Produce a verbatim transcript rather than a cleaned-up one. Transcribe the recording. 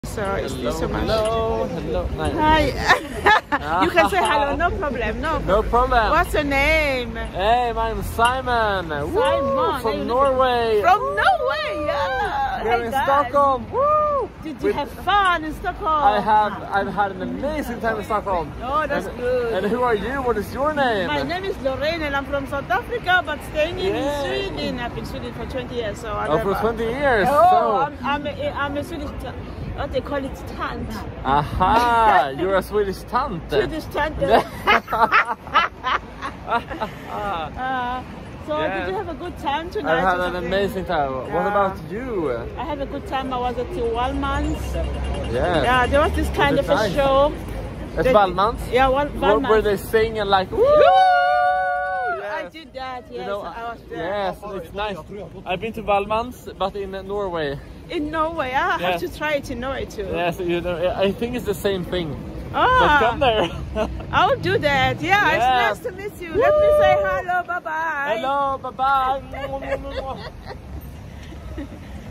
So it's hello, so much. Hello, hello. Hi. You can say hello, no problem. No, no problem. What's your name? Hey, my name is Simon. Simon. Woo, from Norway. From Norway, yeah. We're hey in guys. Stockholm. Woo. Did you With, have fun in Stockholm? I have. I've had an amazing time in Stockholm. Oh, that's and, good. And who are you? What is your name? My name is Lorraine, and I'm from South Africa, but staying in yeah. Sweden. I've been in Sweden for twenty years, so I Oh, never... for twenty years. Oh, so. I'm, I'm, a, I'm a Swedish. What they call it, tant. Aha! You're a Swedish tant. Swedish tant. uh, so yeah. did you have a good time tonight? I had an amazing time. Yeah. What about you? I had a good time. I was at the Wallmans. Yeah. Yeah, there was this kind of nice? a show. At Wallmans? Yeah, Wallmans. Where they sing and like, woo! Yes. I did that, yes. You know, I was there. Yes, it's nice. I've been to Wallmans, but in Norway. In Norway, I yeah. have to try it in Norway too. Yes, you know, I think it's the same thing. Oh, but come there. I'll do that. Yeah, yeah, it's nice to meet you. Woo! Let me say hello, bye bye. Hello, bye bye.